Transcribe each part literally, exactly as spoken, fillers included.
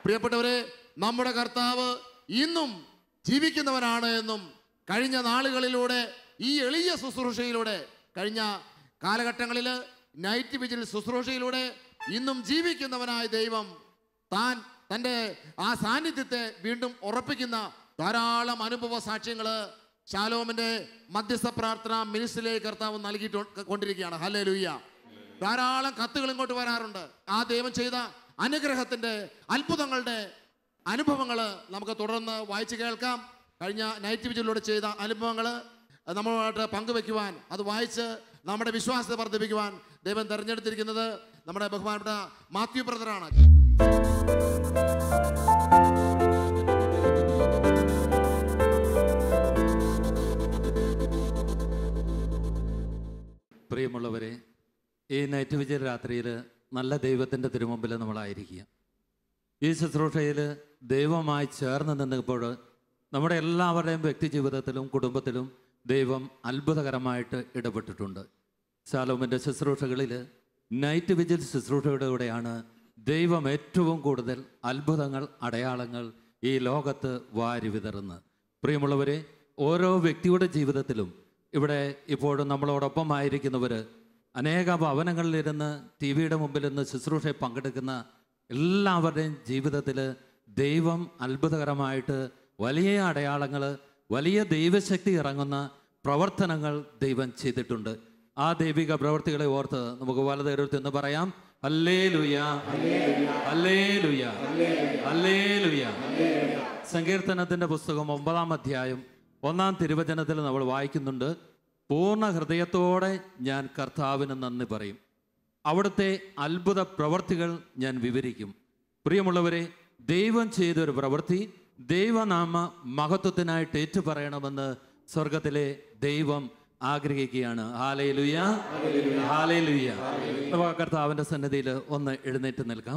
പ്രിയപ്പെട്ടവരെ, നമ്മുടെ കർത്താവ് ഇന്നും ജീവിക്കുന്നവനാണ് എന്നും കഴിഞ്ഞ നാളുകളിലൂടെ ഈ എളിയ ശുശ്രൂഷയിലൂടെ, കഴിഞ്ഞ കാലഘട്ടങ്ങളിൽ നൈറ്റ് വിജിൽ ശുശ്രൂഷയിലൂടെ ഇന്നും ജീവിക്കുന്നവനായ ദൈവം താൻ തൻ്റെ ആ സാന്നിധ്യത്തെ വീണ്ടും ഉറപ്പിക്കുന്ന ധാരാളം അനുഭവ സാക്ഷ്യങ്ങൾ ശാലോമിൻ്റെ മധ്യസ്ഥ പ്രാർത്ഥന മിനിസ്ട്രിയിലേക്ക് കർത്താവ് നൽകിയിട്ട് കൊണ്ടിരിക്കുകയാണ്. ഹല്ലേലൂയ. ധാരാളം കത്തുകൾ ഇങ്ങോട്ട് വരാറുണ്ട്. ആ ദൈവം ചെയ്ത അനുഗ്രഹത്തിൻ്റെ അത്ഭുതങ്ങളുടെ അനുഭവങ്ങൾ നമുക്ക് തുടർന്ന് വായിച്ച് കേൾക്കാം. കഴിഞ്ഞ നൈറ്റ് വിജിലൂടെ ചെയ്ത അനുഭവങ്ങൾ നമ്മളുമായിട്ട് പങ്കുവെക്കുവാൻ, അത് വായിച്ച് നമ്മുടെ വിശ്വാസത്തെ വർദ്ധിപ്പിക്കുവാൻ ദൈവം തിരഞ്ഞെടുത്തിരിക്കുന്നത് നമ്മുടെ ബഹുമാനപ്പെട്ട മാത്യു ബ്രദറാണ്. പ്രിയമുള്ളവരെ, ഈ നൈറ്റ് വിജയ രാത്രിയിൽ നല്ല ദൈവത്തിൻ്റെ തിരുമുമ്പിൽ നമ്മളായിരിക്കുക. ഈ ശുശ്രൂഷയിൽ ദൈവമായി ചേർന്ന് നിന്നപ്പോൾ നമ്മുടെ എല്ലാവരുടെയും വ്യക്തി ജീവിതത്തിലും കുടുംബത്തിലും ദൈവം അത്ഭുതകരമായിട്ട് ഇടപെട്ടിട്ടുണ്ട്. ശാലോമിൻ്റെ ശുശ്രൂഷകളിൽ നൈറ്റ് വിജിൽ ശുശ്രൂഷയുടെ ദൈവം ഏറ്റവും കൂടുതൽ അത്ഭുതങ്ങൾ, അടയാളങ്ങൾ ഈ ലോകത്ത് വാരി വിതറുന്നത്. പ്രിയമുള്ളവരെ, ഓരോ വ്യക്തിയുടെ ജീവിതത്തിലും ഇവിടെ ഇപ്പോഴും നമ്മളോടൊപ്പം ആയിരിക്കുന്നവർ, അനേക ഭവനങ്ങളിലിരുന്ന് ടി വിയുടെ മുമ്പിൽ നിന്ന് ശുശ്രൂഷയിൽ പങ്കെടുക്കുന്ന എല്ലാവരുടെയും ജീവിതത്തിൽ ദൈവം അത്ഭുതകരമായിട്ട് വലിയ അടയാളങ്ങൾ, വലിയ ദൈവശക്തി ഇറങ്ങുന്ന പ്രവർത്തനങ്ങൾ ദൈവം ചെയ്തിട്ടുണ്ട്. ആ ദൈവിക പ്രവർത്തികളെ ഓർത്ത് നമുക്ക് വലതുകരത്തിൽ നിന്ന് പറയാം, ഹല്ലേലൂയ, ഹല്ലേലൂയ, ഹല്ലേലൂയ. സങ്കീർത്തനത്തിൻ്റെ പുസ്തകം ഒമ്പതാം അധ്യായം ഒന്നാം തിരുവചനത്തിൽ നമ്മൾ വായിക്കുന്നുണ്ട്, പൂർണ്ണ ഹൃദയത്തോടെ ഞാൻ കർത്താവിന് നന്ദി പറയും, അവിടുത്തെ അത്ഭുത പ്രവർത്തികൾ ഞാൻ വിവരിക്കും. പ്രിയമുള്ളവരെ, ദൈവം ചെയ്തൊരു പ്രവൃത്തി ദൈവനാമ മഹത്വത്തിനായിട്ട് ഏറ്റുപറയണമെന്ന് സ്വർഗത്തിലെ ദൈവം ആഗ്രഹിക്കുകയാണ്. ഹല്ലേലൂയ, ഹല്ലേലൂയ. നമുക്ക് കർത്താവിൻ്റെ സന്നിധിയിൽ ഒന്ന് എഴുന്നേറ്റ് നിൽക്കാം,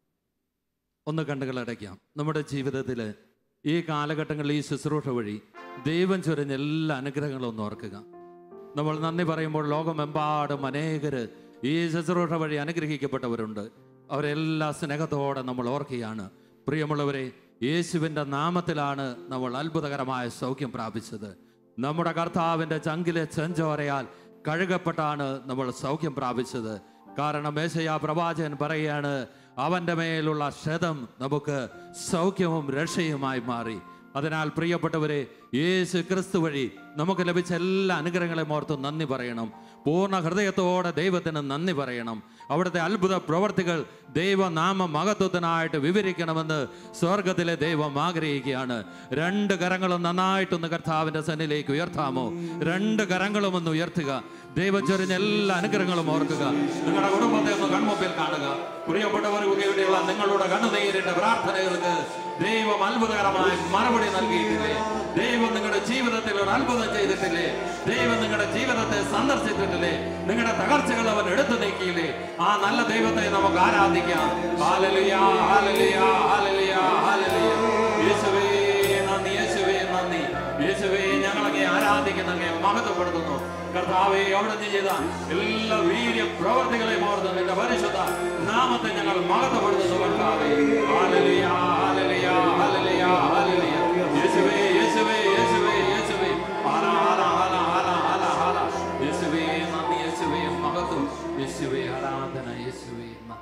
ഒന്ന് കണ്ണുകളടയ്ക്കാം. നമ്മുടെ ജീവിതത്തിൽ ഈ കാലഘട്ടങ്ങളിൽ ഈ ശുശ്രൂഷ വഴി ദൈവം ചൊരിഞ്ഞ എല്ലാ അനുഗ്രഹങ്ങളും ഒന്ന് ഓർക്കുക. നമ്മൾ നന്ദി പറയുമ്പോൾ ലോകമെമ്പാടും അനേകർ ഈ ശുശ്രൂഷ വഴി അനുഗ്രഹിക്കപ്പെട്ടവരുണ്ട്. അവരെല്ലാ സ്നേഹത്തോടെ നമ്മൾ ഓർക്കുകയാണ്. പ്രിയമുള്ളവരെ, യേശുവിൻ്റെ നാമത്തിലാണ് നമ്മൾ അത്ഭുതകരമായ സൗഖ്യം പ്രാപിച്ചത്. നമ്മുടെ കർത്താവിൻ്റെ ചങ്കിലെ ചെഞ്ചോരയാൽ കഴുകപ്പെട്ടാണ് നമ്മൾ സൗഖ്യം പ്രാപിച്ചത്. കാരണം യേശയ്യാ പ്രവാചകൻ പറയുകയാണ്, അവൻ്റെ മേലുള്ള ക്ഷതം നമുക്ക് സൗഖ്യവും രക്ഷയുമായി മാറി. അതിനാൽ പ്രിയപ്പെട്ടവരെ, യേശു ക്രിസ്തു വഴി നമുക്ക് ലഭിച്ച എല്ലാ അനുഗ്രഹങ്ങളെയും ഓർത്ത് നന്ദി പറയണം. പൂർണ്ണ ഹൃദയത്തോടെ ദൈവത്തിന് നന്ദി പറയണം. അവിടുത്തെ അത്ഭുത പ്രവർത്തികൾ ദൈവനാമ മഹത്വത്തിനായിട്ട് വിവരിക്കണമെന്ന് സ്വർഗത്തിലെ ദൈവം ആഗ്രഹിക്കുകയാണ്. രണ്ട് കരങ്ങളും നന്നായിട്ടൊന്ന് കർത്താവിൻ്റെ സന്നിധിയിലേക്ക് ഉയർത്താമോ? രണ്ട് കരങ്ങളും ഒന്ന് ഉയർത്തുക. ദൈവം ചൊരിഞ്ഞ എല്ലാ അനുഗ്രഹങ്ങളും ഓർക്കുക. നിങ്ങളുടെ കുടുംബത്തെ ഒന്ന് കൺമുമ്പിൽ കാണുക. പ്രിയപ്പെട്ടവർക്കുള്ള നിങ്ങളുടെ കണ്ണുനീരിന്റെ പ്രാർത്ഥനകൾക്ക് ദൈവം അത്ഭുതകരമായ മറുപടി നൽകിയിട്ടില്ലേ? ദൈവം നിങ്ങളുടെ ജീവിതത്തിൽ ഒരു അത്ഭുതം ചെയ്തിട്ടില്ലേ? ദൈവം നിങ്ങളുടെ ജീവിതത്തെ സന്ദർശിച്ചിട്ടില്ലേ? നിങ്ങളുടെ തകർച്ചകൾ അവൻ എടുത്തു നീക്കിയില്ലേ? ആ നല്ല ദൈവത്തെ നമുക്ക് ആരാധിക്കാം. ഹല്ലേലൂയ, ഹല്ലേലൂയ, ഹല്ലേലൂയ, ഹല്ലേലൂയ. യേശുവേ നന്ദി, യേശുവേ നന്ദി, യേശുവേ ഞങ്ങളെ ആരാധിക്കുന്ന, മഹത്വപ്പെടുത്തുന്നു. കർത്താവേ, അവിടുന്ന് ചെയ്ത എല്ലാ വീര്യ പ്രവർത്തികളെയും ഓർത്ത് നിന്റെ പരിശുദ്ധ നാമത്തെ ഞങ്ങൾ മഹത്വപ്പെടുത്തുന്നു. കർത്താവേ, ഹല്ലേലൂയ, ഹല്ലേലൂയ, ഹല്ലേലൂയ, ഹല്ലേലൂയ. യേശുവേ, യേശുവേ, യേശുവേ, യേശുവേ, ഹല, ഹല, ഹല, ഹല, ഹല, ഹല. യേശുവേ നന്ദി, യേശുവേ മഹത്വം, യേശുവേ ആരാധന, യേശുവേ നന്ദി.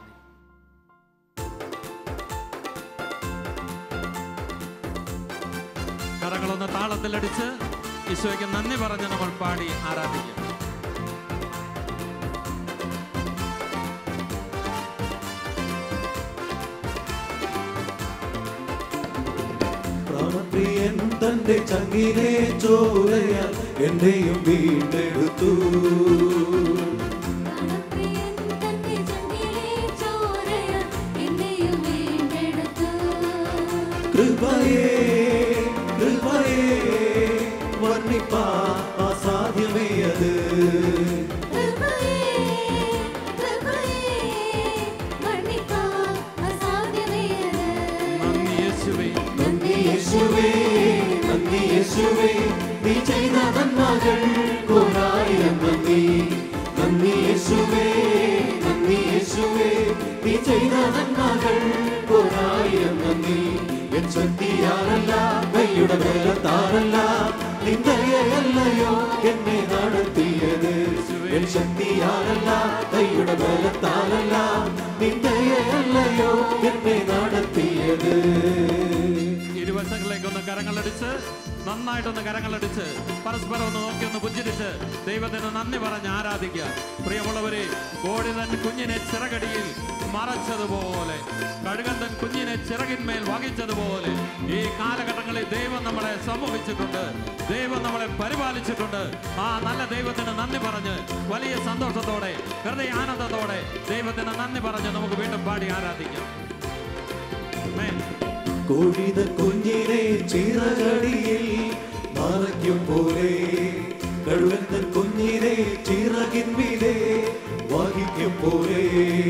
കരങ്ങളൊന്ന് താളത്തിലടിച്ച് ഈശോയ്ക്ക് നന്ദി പറഞ്ഞ് നമ്മൾ പാടി ആരാധിക്കാം. പ്രാണപ്രിയൻ തന്റെ ചങ്കിലെ ചോരയാൽ എന്നെയും വീണ്ടെടുത്തു. കൃപയേ കൃപയേ വർണ്ണിപ്പാൻ അസാധ്യമേ അത്. നന്ദി യേശുവേ, നന്ദി യേശുവേ, നീ ചെയ്ത നന്മകൾ കോടായിരം നന്ദി. നന്ദി യേശുവേ, നന്ദി യേശുവേ, നീ ചെയ്ത നന്മകൾ കോടായിരം നന്ദി. ശക്തിയാലല്ല കൈയുടെ ബലത്താലല്ല നിന്ദയല്ലയോ എന്നെ നടത്തിയത് എൻ ശക്തിയാലല്ല കൈയുടെ ബലത്താലല്ല നിന്ദയല്ലയോ എന്നെ നടത്തിയത് ഇരുവശങ്ങളിലേക്കൊന്ന് കരങ്ങളടിച്ച് നന്നായിട്ടൊന്ന് കരങ്ങളടിച്ച് പരസ്പരം ഒന്ന് നോക്കി ഒന്ന് പുഞ്ചിരിച്ച് ദൈവത്തിന് നന്ദി പറഞ്ഞ് ആരാധിക്കുക. പ്രിയമുള്ളവരെ, കോഴി തൻ കുഞ്ഞിനെ ചിറകടിയിൽ മറച്ചതുപോലെ കഴുകൻ തൻ കുഞ്ഞിനെ ചിറകിന്മേൽ വഹിച്ചതുപോലെ ഈ കാലഘട്ടങ്ങളിൽ ദൈവം നമ്മളെ സമൂഹിച്ചിട്ടുണ്ട്, ദൈവം നമ്മളെ പരിപാലിച്ചിട്ടുണ്ട്. ആ നല്ല ദൈവത്തിന് നന്ദി പറഞ്ഞ് വലിയ സന്തോഷത്തോടെ ഹൃദയ ആനന്ദത്തോടെ ദൈവത്തിന് നന്ദി പറഞ്ഞ് നമുക്ക് വീണ്ടും പാടി ആരാധിക്കാം. കോഴിത കുഞ്ഞിനെ ചിറകടിയിൽ മറയ്ക്കും പോലെ കഴുകൻ തൻ കുഞ്ഞിനെ ചിറകിന്മീതെ വഹിക്കും പോലെ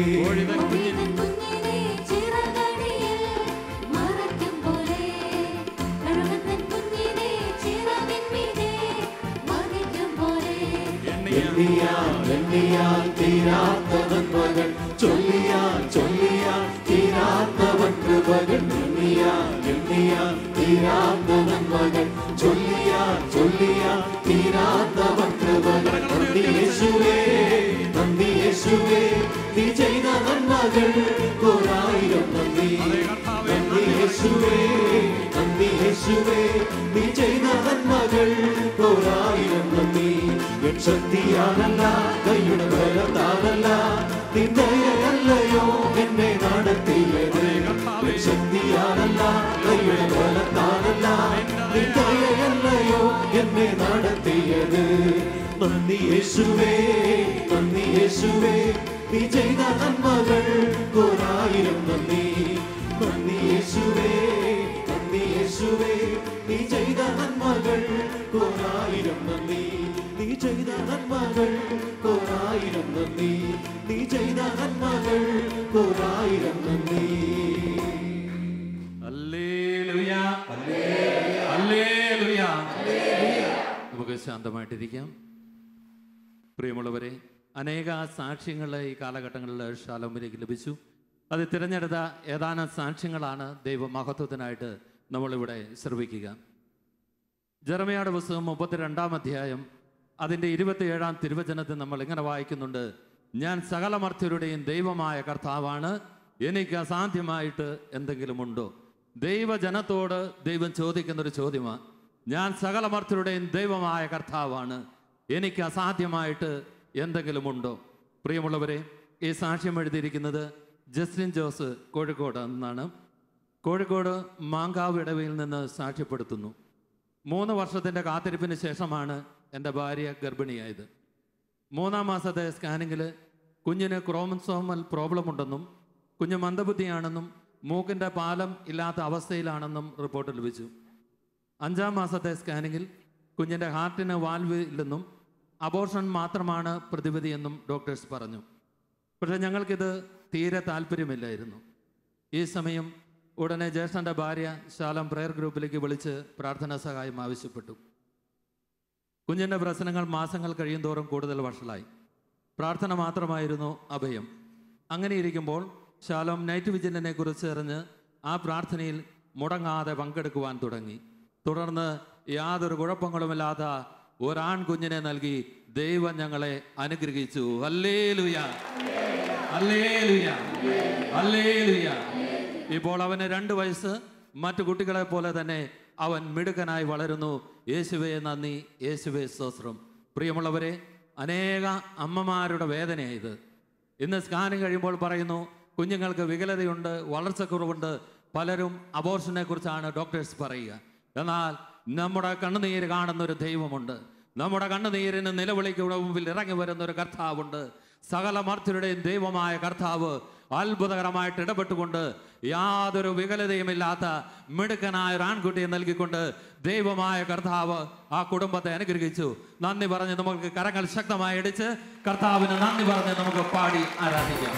എണ്ണിയാൽ തീരാത്ത നന്മകൾ ചൊല്ലിയാൽ ചൊല്ലിയാൽ തീരാത്തവൻ കൃപകൾ എണ്ണിയാൽ എണ്ണിയാൽ തീരാത്ത നന്മകൾ ചൊല്ലിയാൽ ചൊല്ലിയാൽ തീരാത്തവൻ കൃപകൾ. നന്ദി യേശുവേ നന്ദി യേശുവേ നീ ചെയ്ത നന്മകൾ ഒരായിരം നന്ദി. നന്ദി യേശുവേ നന്ദി യേശുവേ നീ ചെയ്ത നന്മകൾ ഒരായിരം നന്ദി. എൻ ശക്തിയാലല്ല കൈയുടെ ബലത്താലല്ല നിന്ദയല്ലയോ എന്നെ നടത്തിയത്. എൻ ശക്തിയാലല്ല കൈയുടെ ബലത്താലല്ല നിന്ദയല്ലയോ എന്നെ നടത്തിയത്. നന്ദി യേശുവേ നന്ദി യേശുവേ നീ ചെയ്ത നന്മകൾ ഒരായിരം നന്ദി. നന്ദി യേശുവേ നന്ദി യേശുവേ നീ ചെയ്ത നന്മകൾ ഒരായിരം നന്ദി. നീ ചെയ്ത നന്മകൾ ഒരായിരം നന്ദി. നീ ചെയ്ത നന്മകൾ ഒരായിരം നന്ദി. ഹല്ലേലൂയ ഹല്ലേലൂയ. നമുക്ക് ശാന്തമായിട്ടിരിക്കാം. പ്രിയമുള്ളവരെ, അനേക സാക്ഷ്യങ്ങൾ ഈ കാലഘട്ടങ്ങളിൽ ശാലോമിലേക്ക് ലഭിച്ചു. അത് തിരഞ്ഞെടുത്ത ഏതാനും സാക്ഷ്യങ്ങളാണ് ദൈവമഹത്വത്തിനായിട്ട് നമ്മളിവിടെ ശ്രവിക്കുക. ജെറമ്യായുടെ പുസ്തകം മുപ്പത്തിരണ്ടാം അധ്യായം അതിൻ്റെ ഇരുപത്തിയേഴാം തിരുവചനത്തിൽ നമ്മൾ ഇങ്ങനെ വായിക്കുന്നുണ്ട്: ഞാൻ സകലമർത്യരുടെയും ദൈവമായ കർത്താവാണ്, എനിക്ക് അസാധ്യമായിട്ട് എന്തെങ്കിലുമുണ്ടോ? ദൈവജനത്തോട് ദൈവം ചോദിക്കുന്നൊരു ചോദ്യമാണ്. ഞാൻ സകലമർത്യരുടെയും ദൈവമായ കർത്താവാണ്, എനിക്ക് അസാധ്യമായിട്ട് എന്തെങ്കിലുമുണ്ടോ? പ്രിയമുള്ളവരെ, ഈ സാക്ഷ്യം എഴുതിയിരിക്കുന്നത് ജസ്റ്റിൻ ജോസ് കോഴിക്കോട് എന്നാണ്. കോഴിക്കോട് മാങ്കാവ് ഇടവയിൽ നിന്ന് സാക്ഷ്യപ്പെടുത്തുന്നു. മൂന്ന് വർഷത്തിൻ്റെ കാത്തിരിപ്പിന് ശേഷമാണ് എൻ്റെ ഭാര്യ ഗർഭിണിയായത്. മൂന്നാം മാസത്തെ സ്കാനിങ്ങിൽ കുഞ്ഞിന് ക്രോമസോമൽ പ്രോബ്ലം ഉണ്ടെന്നും കുഞ്ഞ് മന്ദബുദ്ധിയാണെന്നും മൂക്കിൻ്റെ പാലം ഇല്ലാത്ത അവസ്ഥയിലാണെന്നും റിപ്പോർട്ട് ലഭിച്ചു. അഞ്ചാം മാസത്തെ സ്കാനിങ്ങിൽ കുഞ്ഞിൻ്റെ ഹാർട്ടിന് വാൽവ് ഇല്ലെന്നും അബോർഷൻ മാത്രമാണ് പ്രതിവിധിയെന്നും ഡോക്ടേഴ്സ് പറഞ്ഞു. പക്ഷേ ഞങ്ങൾക്കിത് തീരെ താല്പര്യമില്ലായിരുന്നു. ഈ സമയം ഉടനെ ജ്യേഷ്ഠൻ്റെ ഭാര്യ ശാലം പ്രയർ ഗ്രൂപ്പിലേക്ക് വിളിച്ച് പ്രാർത്ഥനാ സഹായം ആവശ്യപ്പെട്ടു. കുഞ്ഞിൻ്റെ പ്രശ്നങ്ങൾ മാസങ്ങൾ കഴിയും തോറും കൂടുതൽ വഷളായി. പ്രാർത്ഥന മാത്രമായിരുന്നു അഭയം. അങ്ങനെ ഇരിക്കുമ്പോൾ ശാലോം നൈറ്റ് വിജിലിനെ കുറിച്ച് അറിഞ്ഞ് ആ പ്രാർത്ഥനയിൽ മുടങ്ങാതെ പങ്കെടുക്കുവാൻ തുടങ്ങി. തുടർന്ന് യാതൊരു കുഴപ്പങ്ങളുമില്ലാത്ത ഒരാൺകുഞ്ഞിനെ നൽകി ദൈവം ഞങ്ങളെ അനുഗ്രഹിച്ചു. ഹല്ലേലൂയ ഹല്ലേലൂയ ഹല്ലേലൂയ. ഇപ്പോൾ അവന് രണ്ട് വയസ്സ്. മറ്റു കുട്ടികളെ പോലെ തന്നെ അവൻ മിടുക്കനായി വളരുന്നു. യേശുവേ നന്ദി, യേശുവേ സ്തോത്രം. പ്രിയമുള്ളവരെ, അനേക അമ്മമാരുടെ വേദനയായത്. ഇന്ന് സ്കാനിങ് കഴിയുമ്പോൾ പറയുന്നു കുഞ്ഞുങ്ങൾക്ക് വികലതയുണ്ട്, വളർച്ചക്കുറവുണ്ട്. പലരും അബോർഷനെ കുറിച്ചാണ് ഡോക്ടേഴ്സ് പറയുക. എന്നാൽ നമ്മുടെ കണ്ണുനീര് കാണുന്നൊരു ദൈവമുണ്ട്. നമ്മുടെ കണ്ണുനീരിന് നിലവിളിക്കുടെ മുമ്പിൽ ഇറങ്ങി വരുന്നൊരു കർത്താവുണ്ട്. സകല മർത്യരുടെയും ദൈവമായ കർത്താവ് അത്ഭുതകരമായിട്ട് ഇടപെട്ടുകൊണ്ട് യാതൊരു വികലതയുമില്ലാത്ത മിടുക്കനായ ഒരു ആൺകുട്ടിയെ നൽകിക്കൊണ്ട് ദൈവമായ കർത്താവ് ആ കുടുംബത്തെ അനുഗ്രഹിച്ചു. നന്ദി പറഞ്ഞ് നമുക്ക് കരങ്ങൾ ശക്തമായി അടിച്ച് കർത്താവിന് നന്ദി പറഞ്ഞ് നമുക്ക് പാടി ആരാധിക്കാം.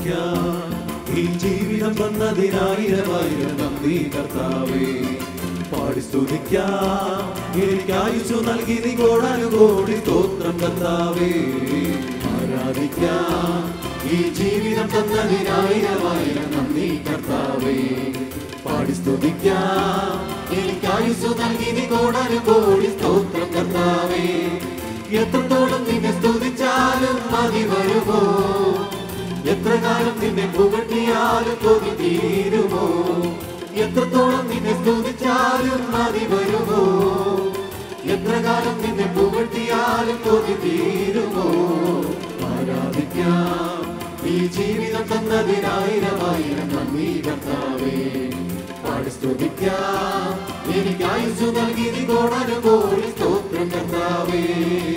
ആരാധിക്കാം ഈ ജീവിതം തന്നതിനായിരമായിരം നന്ദി കർത്താവേ. പാടി സ്തുതിക്കാം. എനിക്ക് ആയുസ്സു നൽകി നീ കോടാനുകോടി സ്തോത്രം കർത്താവേ. ആരാധിക്കാം ഈ ജീവിതം തന്നതിനായിരമായിരം നന്ദി കർത്താവേ. പാടി സ്തുതിക്കാം. എനിക്ക് ആയുസ്സു നൽകി നീ കോടാനുകോടി സ്തോത്രം കർത്താവേ. എത്രത്തോളം നിന്നെ സ്തുതിച്ചാലും മതി വരുമോ? എത്ര കാലം നിന്നെ പുകഴ്ത്തിയാലും കൊതി തീരുമോ? എത്രത്തോളം നിന്നെ സ്തുതിച്ചാലും മതി വരുമോ? എത്ര കാലം നിന്നെ പുകഴ്ത്തിയാലും കൊതി തീരുമോ? ആരാധിക്കാം ഈ ജീവിതം തന്നതിനായിരമായിരം നന്ദി കർത്താവേ. പാടി സ്തുതിക്കാം. എനിക്ക് ആയുസ്സു നൽകി നീ കോടാനുകോടി സ്തോത്രം കർത്താവേ.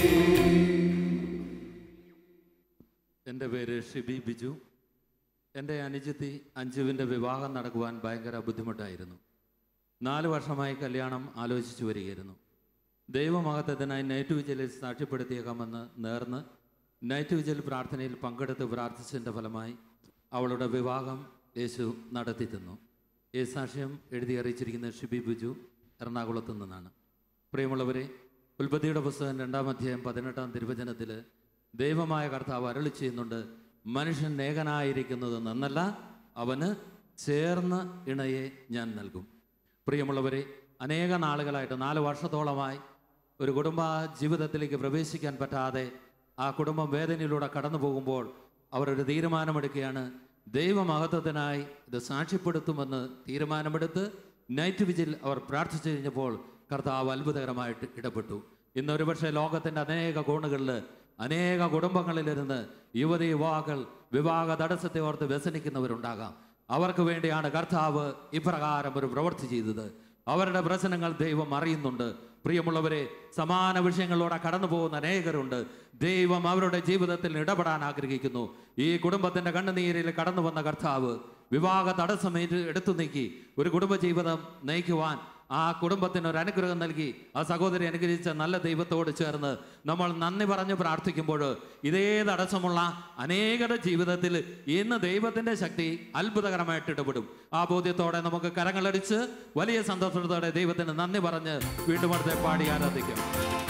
എൻ്റെ പേര് ഷിബി ബിജു. എൻ്റെ അനുജത്തി അഞ്ജുവിൻ്റെ വിവാഹം നടക്കുവാൻ ഭയങ്കര ബുദ്ധിമുട്ടായിരുന്നു. നാല് വർഷമായി കല്യാണം ആലോചിച്ചു വരികയായിരുന്നു. ദൈവമഹത്വത്തിനായി നൈറ്റ് വിജിലിൽ സാക്ഷ്യപ്പെടുത്തിയേക്കാമെന്ന് നേർന്ന് നൈറ്റ് വിജിൽ പ്രാർത്ഥനയിൽ പങ്കെടുത്ത് പ്രാർത്ഥിച്ചതിൻ്റെ ഫലമായി അവളുടെ വിവാഹം യേശു നടത്തി തന്നു. ഈ സാക്ഷ്യം എഴുതി അറിയിച്ചിരിക്കുന്ന ഷിബി ബിജു, എറണാകുളത്തു നിന്നാണ്. പ്രിയമുള്ളവരെ, ഉൽപ്പത്തിയുടെ പുസ്തകം രണ്ടാം അധ്യായം പതിനെട്ടാം തിരുവചനത്തിൽ ദൈവമായ കർത്താവ് അരുളി ചെയ്യുന്നുണ്ട്, മനുഷ്യൻ ഏകനായിരിക്കുന്നത് നന്നല്ല, അവന് ചേർന്ന് ഇണയെ ഞാൻ നൽകും. പ്രിയമുള്ളവരെ, അനേക നാളുകളായിട്ട് നാല് വർഷത്തോളമായി ഒരു കുടുംബ ജീവിതത്തിലേക്ക് പ്രവേശിക്കാൻ പറ്റാതെ ആ കുടുംബം വേദനയിലൂടെ കടന്നു പോകുമ്പോൾ അവരൊരു തീരുമാനമെടുക്കുകയാണ്. ദൈവമഹത്വത്തിനായി ഇത് സാക്ഷ്യപ്പെടുത്തുമെന്ന് തീരുമാനമെടുത്ത് നൈറ്റ് വിജിൽ അവർ പ്രാർത്ഥിച്ചു കഴിഞ്ഞപ്പോൾ കർത്താവ് അത്ഭുതകരമായിട്ട് ഇടപെട്ടു. ഇന്നൊരു പക്ഷേ ലോകത്തിൻ്റെ അനേക കോണുകളിൽ അനേക കുടുംബങ്ങളിലിരുന്ന് യുവതി യുവാക്കൾ വിവാഹ തടസ്സത്തെ ഓർത്ത് വ്യസനിക്കുന്നവരുണ്ടാകാം. അവർക്ക് വേണ്ടിയാണ് കർത്താവ് ഇപ്രകാരം ഒരു പ്രവൃത്തി ചെയ്തത്. അവരുടെ പ്രശ്നങ്ങൾ ദൈവം അറിയുന്നുണ്ട്. പ്രിയമുള്ളവരെ, സമാന വിഷയങ്ങളിലൂടെ കടന്നു പോകുന്ന അനേകരുണ്ട്. ദൈവം അവരുടെ ജീവിതത്തിൽ ഇടപെടാൻ ആഗ്രഹിക്കുന്നു. ഈ കുടുംബത്തിൻ്റെ കണ്ണുനീരിൽ കടന്നു വന്ന കർത്താവ് വിവാഹ തടസ്സം എടുത്തു നീക്കി ഒരു കുടുംബജീവിതം നയിക്കുവാൻ ആ കുടുംബത്തിന് ഒരു അനുഗ്രഹം നൽകി ആ സഹോദരി അനുഗ്രഹിച്ച നല്ല ദൈവത്തോട് ചേർന്ന് നമ്മൾ നന്ദി പറഞ്ഞ് പ്രാർത്ഥിക്കുമ്പോൾ ഇതേ തടസ്സമുള്ള അനേകരുടെ ജീവിതത്തിൽ ഇന്ന് ദൈവത്തിൻ്റെ ശക്തി അത്ഭുതകരമായിട്ട് ഇടപെടും. ആ ബോധ്യത്തോടെ നമുക്ക് കരങ്ങളടിച്ച് വലിയ സന്തോഷത്തോടെ ദൈവത്തിന് നന്ദി പറഞ്ഞ് വീണ്ടും അടുത്ത പാടി ആരാധിക്കാം.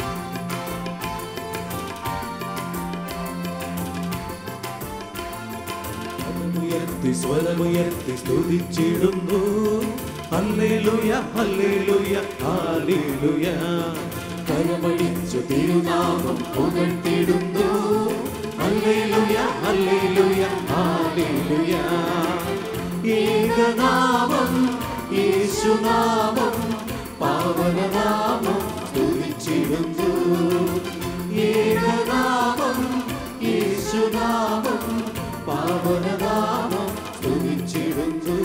സ്വരമുയർത്തി സ്തുതിച്ചിടുന്നു. ഹല്ലേലൂയ ഹല്ലേലൂയ ഹല്ലേലൂയ. കരമടിച്ചു തിരുനാമം പുകഴ്ത്തിടുന്നു. ഹല്ലേലൂയ ഹല്ലേലൂയ ഹല്ലേലൂയ. ഏകനാമം യേശുനാമം പാവനനാമം സ്തുതിച്ചിടുന്നു. ഏകനാമം യേശുനാമം പാവനനാമം സ്തുതിച്ചിടുന്നു.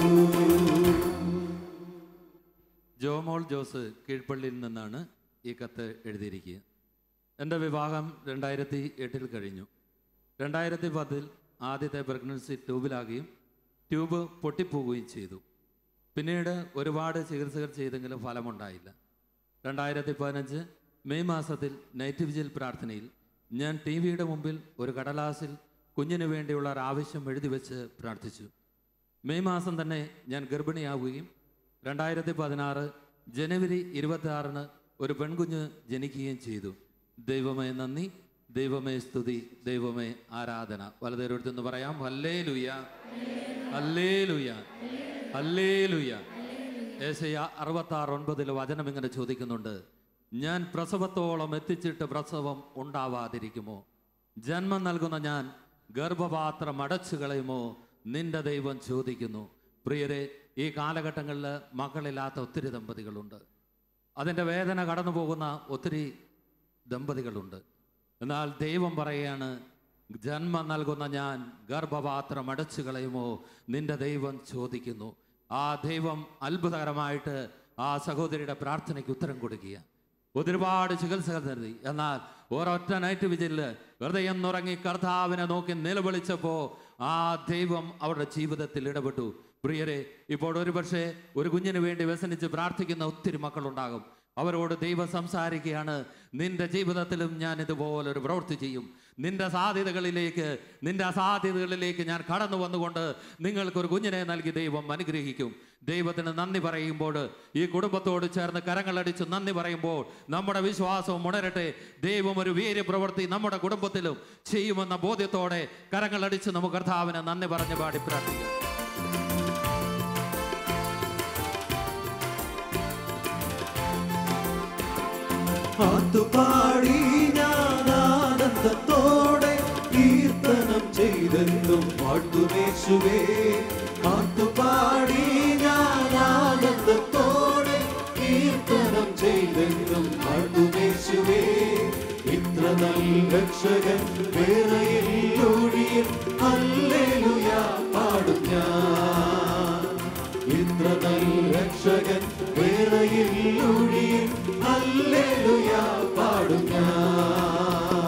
ജോമോൾ ജോസ് കീഴ്പള്ളിയിൽ നിന്നാണ് ഈ കത്ത് എഴുതിയിരിക്കുക. എൻ്റെ വിവാഹം രണ്ടായിരത്തി എട്ടിൽ കഴിഞ്ഞു. രണ്ടായിരത്തി പത്തിൽ ആദ്യത്തെ പ്രഗ്നൻസി ട്യൂബിലാകുകയും ട്യൂബ് പൊട്ടിപ്പോവുകയും ചെയ്തു. പിന്നീട് ഒരുപാട് ചികിത്സകൾ ചെയ്തെങ്കിലും ഫലമുണ്ടായില്ല. രണ്ടായിരത്തി പതിനഞ്ച് മെയ് മാസത്തിൽ നൈറ്റ് വിജിൽ പ്രാർത്ഥനയിൽ ഞാൻ ടി വിയുടെ മുമ്പിൽ ഒരു കടലാസിൽ കുഞ്ഞിന് വേണ്ടിയുള്ള ഒരാവശ്യം എഴുതി വെച്ച് പ്രാർത്ഥിച്ചു. മെയ് മാസം തന്നെ ഞാൻ ഗർഭിണിയാവുകയും രണ്ടായിരത്തി പതിനാറ് ജനുവരി ഇരുപത്തി ആറിന് ഒരു പെൺകുഞ്ഞ് ജനിക്കുകയും ചെയ്തു. ദൈവമേ നന്ദി, ദൈവമേ സ്തുതി, ദൈവമേ ആരാധന. വലതേരോടുത്തെന്ന് പറയാം, ഹല്ലേലൂയ ഹല്ലേലൂയ ഹല്ലേലൂയ. യേശയ്യ അറുപത്തി ആറ് ഒൻപതിൽ വചനം ഇങ്ങനെ ചോദിക്കുന്നുണ്ട്, ഞാൻ പ്രസവത്തോളം എത്തിച്ചിട്ട് പ്രസവം ഉണ്ടാവാതിരിക്കുമോ? ജന്മം നൽകുന്ന ഞാൻ ഗർഭപാത്രം അടച്ചു കളയുമോ? നിന്റെ ദൈവം ചോദിക്കുന്നു. പ്രിയരെ, ഈ കാലഘട്ടങ്ങളിൽ മക്കളില്ലാത്ത ഒത്തിരി ദമ്പതികളുണ്ട്. അതിൻ്റെ വേദന കടന്നു പോകുന്ന ഒത്തിരി ദമ്പതികളുണ്ട്. എന്നാൽ ദൈവം പറയുകയാണ്, ജന്മം നൽകുന്ന ഞാൻ ഗർഭപാത്രം അടച്ചു കളയുമോ? നിന്റെ ദൈവം ചോദിക്കുന്നു. ആ ദൈവം അത്ഭുതകരമായിട്ട് ആ സഹോദരിയുടെ പ്രാർത്ഥനയ്ക്ക് ഉത്തരം കൊടുക്കുക. ഒരുപാട് ചികിത്സകൾ നൽകി. എന്നാൽ ഒരൊറ്റ നൈറ്റ് വിജില് ഹൃദയം നുറങ്ങി കർത്താവിനെ നോക്കി നിലവിളിച്ചപ്പോൾ ആ ദൈവം അവരുടെ ജീവിതത്തിൽ ഇടപെട്ടു. പ്രിയരെ, ഇപ്പോൾ ഒരു പക്ഷേ ഒരു കുഞ്ഞിന് വേണ്ടി വ്യസനിച്ച് പ്രാർത്ഥിക്കുന്ന ഒത്തിരി മക്കളുണ്ടാകും. അവരോട് ദൈവം സംസാരിക്കുകയാണ്, നിന്റെ ജീവിതത്തിലും ഞാൻ ഇതുപോലൊരു പ്രവൃത്തി ചെയ്യും. നിന്റെ സാധ്യതകളിലേക്ക്, നിന്റെ അസാധ്യതകളിലേക്ക് ഞാൻ കടന്നു വന്നുകൊണ്ട് നിങ്ങൾക്കൊരു കുഞ്ഞിനെ നൽകി ദൈവം അനുഗ്രഹിക്കും. ദൈവത്തിന് നന്ദി പറയുമ്പോൾ, ഈ കുടുംബത്തോട് ചേർന്ന് കരങ്ങളടിച്ച് നന്ദി പറയുമ്പോൾ നമ്മുടെ വിശ്വാസവും ഉണരട്ടെ. ദൈവം ഒരു വീര്യപ്രവൃത്തി നമ്മുടെ കുടുംബത്തിലും ചെയ്യുമെന്ന ബോധ്യത്തോടെ കരങ്ങളടിച്ച് നമുക്ക് കർത്താവിന് നന്ദി പറഞ്ഞ് പാടി പ്രാർത്ഥിക്കാം. പാട്ടുപാടി ഞാൻ ആനന്ദത്തോടെ കീർത്തനം ചെയ്തെന്നും പാട്ടുമേശുവേ. പാട്ടുപാടി ഞാൻ ആനന്ദത്തോടെ കീർത്തനം ചെയ്തെന്നും പാട്ടുമേശുവേ. ഇത്ര നല്ല രക്ഷകൻ വേറെയില്ലൊഴിയിൽ ഹല്ലേലൂയ പാടും ഞാൻ. ഇത്ര നല്ല രക്ഷകൻ വേറെയില്ലൊഴിയിൽ ഹല്ലേലൂയ പാടും ഞാൻ.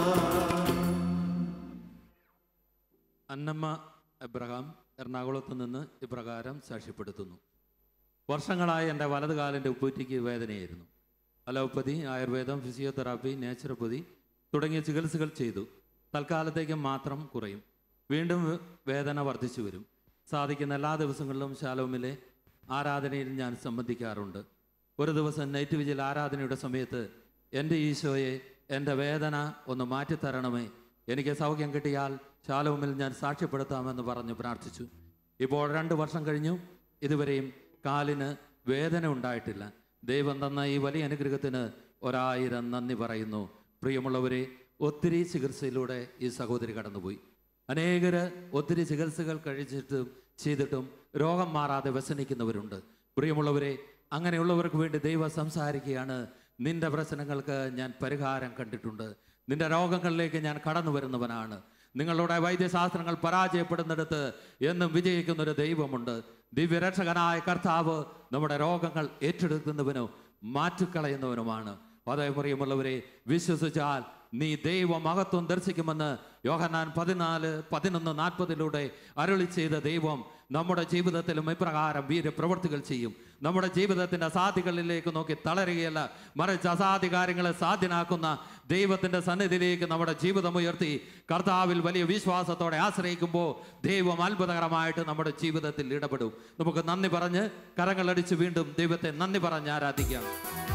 അന്നമ്മ എബ്രഹാം എറണാകുളത്ത് നിന്ന് ഇപ്രകാരം സാക്ഷ്യപ്പെടുത്തുന്നു. വർഷങ്ങളായി എൻ്റെ വലതുകാലിൻ്റെ ഉപ്പൂറ്റിക്ക് വേദനയായിരുന്നു. അലോപ്പതി, ആയുർവേദം, ഫിസിയോതെറാപ്പി, നേച്ചുറോപ്പതി തുടങ്ങിയ ചികിത്സകൾ ചെയ്തു. തൽക്കാലത്തേക്ക് മാത്രം കുറയും. വീണ്ടും വേദന വർദ്ധിച്ചു വരും. സാധിക്കുന്ന എല്ലാ ദിവസങ്ങളിലും ശാലോമിലെ ആരാധനയിൽ ഞാൻ സംബന്ധിക്കാറുണ്ട്. ഒരു ദിവസം നൈറ്റ് വിജിൽ ആരാധനയുടെ സമയത്ത്, എൻ്റെ ഈശോയെ, എൻ്റെ വേദന ഒന്ന് മാറ്റിത്തരണമേ, എനിക്ക് സൗഖ്യം കിട്ടിയാൽ ശാലോമിൽ ഞാൻ സാക്ഷ്യപ്പെടുത്താമെന്ന് പറഞ്ഞ് പ്രാർത്ഥിച്ചു. ഇപ്പോൾ രണ്ട് വർഷം കഴിഞ്ഞു. ഇതുവരെയും കാലിന് വേദന ഉണ്ടായിട്ടില്ല. ദൈവം തന്ന ഈ വലിയ അനുഗ്രഹത്തിന് ഒരായിരം നന്ദി പറയുന്നു. പ്രിയമുള്ളവരെ, ഒത്തിരി ചികിത്സയിലൂടെ ഈ സഹോദരി കടന്നുപോയി. അനേകർ ഒത്തിരി ചികിത്സകൾ കഴിച്ചിട്ടും ചെയ്തിട്ടും രോഗം മാറാതെ വ്യസനിക്കുന്നവരുണ്ട്. പ്രിയമുള്ളവരെ, അങ്ങനെയുള്ളവർക്ക് വേണ്ടി ദൈവം സംസാരിക്കുകയാണ്. നിന്റെ പ്രശ്നങ്ങൾക്ക് ഞാൻ പരിഹാരം കണ്ടിട്ടുണ്ട്. നിന്റെ രോഗങ്ങളിലേക്ക് ഞാൻ കടന്നു വരുന്നവനാണ്. നിങ്ങളുടെ വൈദ്യശാസ്ത്രങ്ങൾ പരാജയപ്പെടുന്നിടത്ത് എന്നും വിജയിക്കുന്നൊരു ദൈവമുണ്ട്. ദിവ്യരക്ഷകനായ കർത്താവ് നമ്മുടെ രോഗങ്ങൾ ഏറ്റെടുക്കുന്നവനും മാറ്റിക്കളയുന്നവനുമാണ്. അതേ പ്രിയമുള്ളവരെ, വിശ്വസിച്ചാൽ നീ ദൈവ മഹത്വം ദർശിക്കുമെന്ന് യോഹന്നാൻ പതിനാല് പതിനൊന്ന് നാൽപ്പതിലൂടെ അരുളി ചെയ്ത ദൈവം നമ്മുടെ ജീവിതത്തിലും ഇപ്രകാരം വീര്യപ്രവൃത്തികൾ ചെയ്യും. നമ്മുടെ ജീവിതത്തിൻ്റെ അസാധ്യങ്ങളിലേക്ക് നോക്കി തളരുകയല്ല, മറിച്ച് അസാധ്യ കാര്യങ്ങളെ സാധ്യനാക്കുന്ന ദൈവത്തിൻ്റെ സന്നിധിയിലേക്ക് നമ്മുടെ ജീവിതം ഉയർത്തി കർത്താവിൽ വലിയ വിശ്വാസത്തോടെ ആശ്രയിക്കുമ്പോൾ ദൈവം അത്ഭുതകരമായിട്ട് നമ്മുടെ ജീവിതത്തിൽ ഇടപെടും. നമുക്ക് നന്ദി പറഞ്ഞ് കരങ്ങളടിച്ച് വീണ്ടും ദൈവത്തെ നന്ദി പറഞ്ഞ് ആരാധിക്കാം.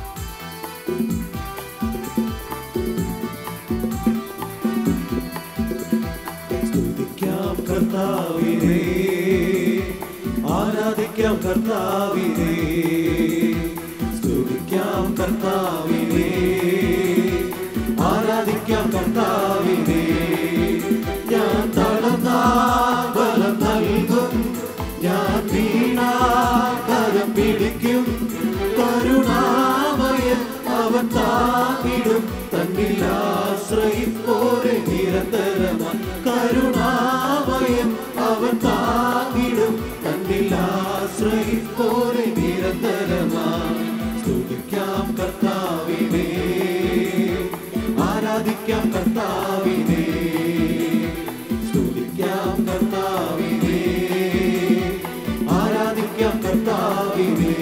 സ്തുതിക്കാം കർത്താവിനെ, ആരാധിക്കാം കർത്താവിനെ. സ്തുതിക്കാം കർത്താവിനെ, ആരാധിക്കാം കർത്താവിനെ. ഞാൻ തളർന്നാൽ ബലം നൽകും, ഞാൻ വീണാൽ കരം പിടിക്കും. കരുണാമയൻ അവൻ താങ്ങിടും, തന്നിൽ ആശ്രയിപ്പോരെ നിരന്തരമായി. കരുണാമയൻ അവൻ താങ്ങിടും, തന്നിൽ ആശ്രയിപ്പോരെ നിരന്തരമായി. സ്തുതിക്കാം കർത്താവിനെ, ആരാധിക്കാം കർത്താവിനെ. സ്തുതിക്കാം കർത്താവിനെ, ആരാധിക്കാം കർത്താവിനെ.